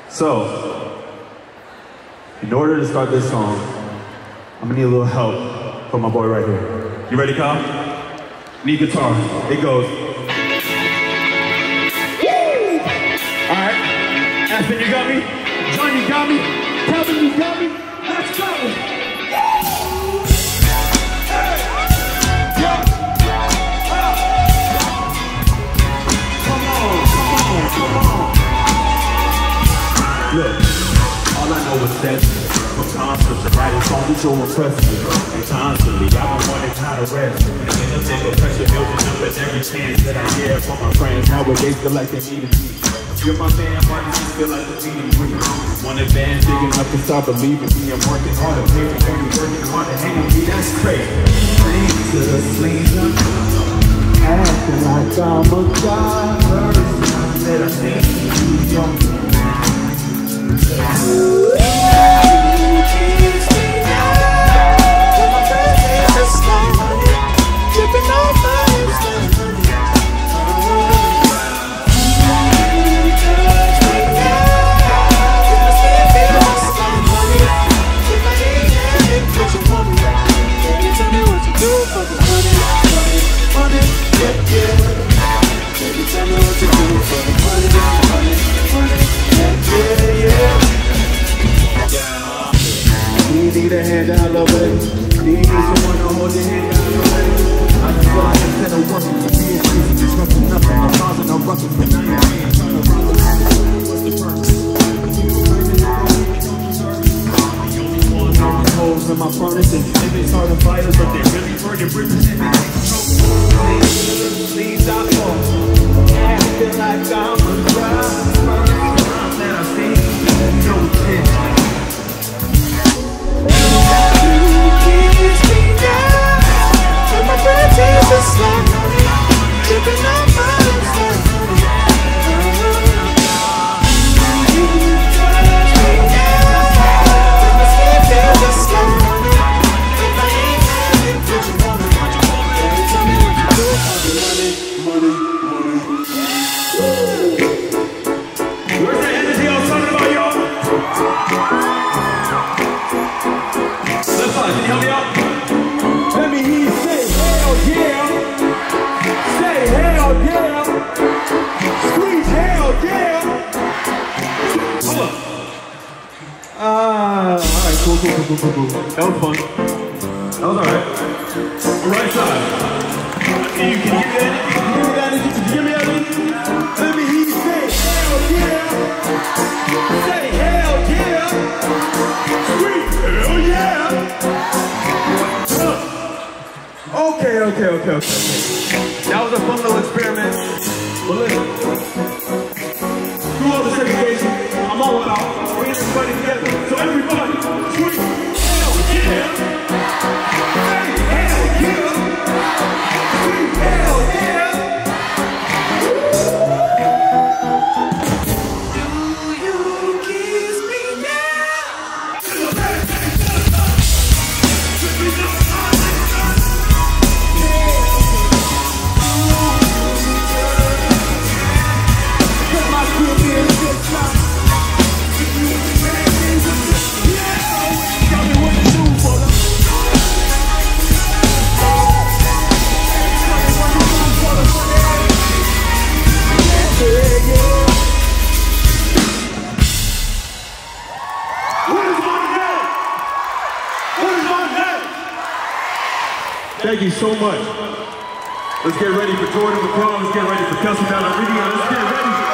So, in order to start this song, I'm gonna need a little help from my boy right here. You ready, Kyle? Need guitar. It goes. Alright. Aspen, you got me? John, you got me? Calvin, you got me? Let's go! Look, all I know is that sometimes the writing song is so impressive. And constantly, I've been wanting how to rest. And then the pressure building up with every chance that I get from my friends. Nowadays, feel like they needed me. You're my man, why do you feel like the beating green? One advance, digging up to stop believing me. I'm working hard to pay me, working hard to hang with me. That's crazy. Sleeves to the sleeves up. Acting like I'm a god. First time that I think you young. Need a hand down, little baby. Need someone to hold your hand down, little baby. I just feel like instead of working for being crazy, just rushing nothing. I'm causing a ruckus, but now you're trying to run the what's the purpose? The only ones having holes in my furnace, and if it's hard to fight us, but they're really burning bridges and they take control. Please stop falling. Acting like I'm a driver. That I see, no intention. Just like money, dripping on my lips like money. You touch me now, make my skin feel just like money. If I ain't had it, what you want me? Baby, tell me what you do for the money, money, money. Where's that energy I was talking about, y'all? Left side, can you help me out? Let me hear you say, hell yeah. Say hell yeah. Scream hell yeah. Hold up. Alright, cool. That was fun. That was alright. Right side. Can you give me that? Can you give me that? Let me hear you say hell yeah. Say hell yeah. Scream hell yeah. Okay. That was a fun little experiment. But listen, through all the segregation, I'm all about bringing everybody together. So everybody, scream, hell yeah! Say hell yeah! Scream hell yeah! Do you kiss me now? Thank you so much. Let's get ready for Jordan McCall. Let's get ready for Kelsey down on video. Let's get ready.